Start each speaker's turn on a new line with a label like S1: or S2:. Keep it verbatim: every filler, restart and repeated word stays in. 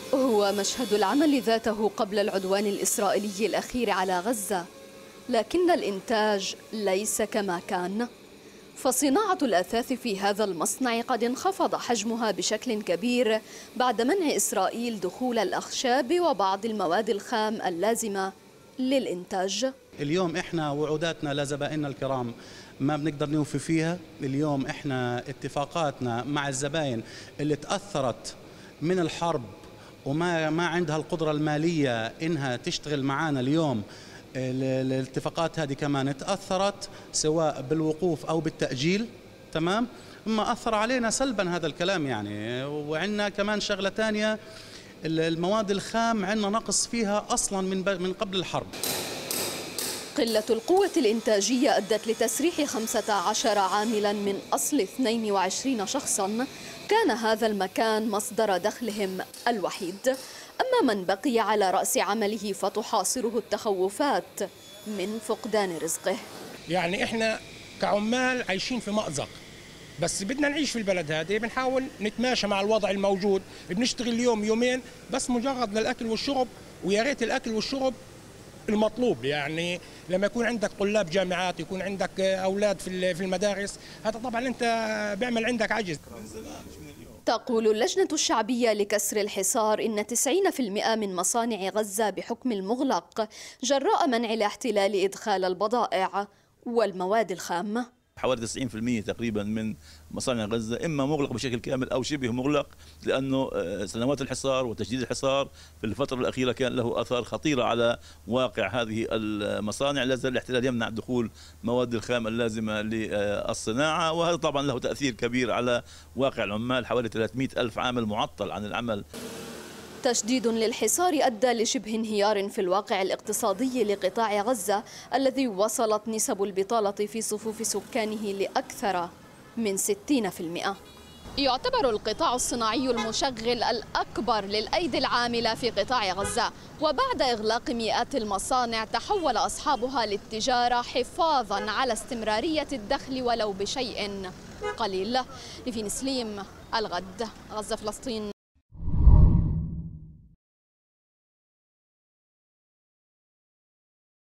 S1: هو مشهد العمل ذاته قبل العدوان الإسرائيلي الأخير على غزة، لكن الإنتاج ليس كما كان، فصناعة الأثاث في هذا المصنع قد انخفض حجمها بشكل كبير بعد منع إسرائيل دخول الأخشاب وبعض المواد الخام اللازمة للإنتاج.
S2: اليوم إحنا وعوداتنا لزبائننا الكرام ما بنقدر نوفي فيها. اليوم إحنا اتفاقاتنا مع الزبائن اللي تأثرت من الحرب وما ما عندها القدرة المالية إنها تشتغل معنا اليوم، الاتفاقات هذه كمان تأثرت سواء بالوقوف أو بالتأجيل. تمام، ما أثر علينا سلبا هذا الكلام يعني. وعندنا كمان شغلة ثانية، المواد الخام عندنا نقص فيها أصلا من من قبل الحرب.
S1: قلة القوة الإنتاجية أدت لتسريح خمسة عشر عاملا من أصل اثنين وعشرين شخصا كان هذا المكان مصدر دخلهم الوحيد. أما من بقي على رأس عمله فتحاصره التخوفات من فقدان رزقه.
S3: يعني إحنا كعمال عايشين في مأزق، بس بدنا نعيش في البلد هذه، بنحاول نتماشى مع الوضع الموجود، بنشتغل اليوم يومين بس مجرد للأكل والشرب، ويا ريت الأكل والشرب المطلوب. يعني لما يكون عندك طلاب جامعات، يكون عندك أولاد في المدارس، هذا طبعا أنت بيعمل عندك عجز.
S1: تقول اللجنة الشعبية لكسر الحصار إن تسعين بالمئة من مصانع غزة بحكم المغلق جراء منع الاحتلال إدخال البضائع والمواد الخام.
S4: حوالي تسعين بالمئة تقريبا من مصانع غزة إما مغلق بشكل كامل أو شبه مغلق، لأنه سنوات الحصار وتجديد الحصار في الفترة الأخيرة كان له آثار خطيرة على واقع هذه المصانع. لا زال الاحتلال يمنع دخول مواد الخام اللازمة للصناعة، وهذا طبعا له تأثير كبير على واقع العمال. حوالي ثلاثمئة ألف عامل معطل عن العمل.
S1: تشديد للحصار أدى لشبه انهيار في الواقع الاقتصادي لقطاع غزة الذي وصلت نسب البطالة في صفوف سكانه لأكثر من ستين بالمئة. يعتبر القطاع الصناعي المشغل الأكبر للأيدي العاملة في قطاع غزة، وبعد إغلاق مئات المصانع تحول أصحابها للتجارة حفاظاً على استمرارية الدخل ولو بشيء قليل. نيفين سليم، الغد، غزة فلسطين.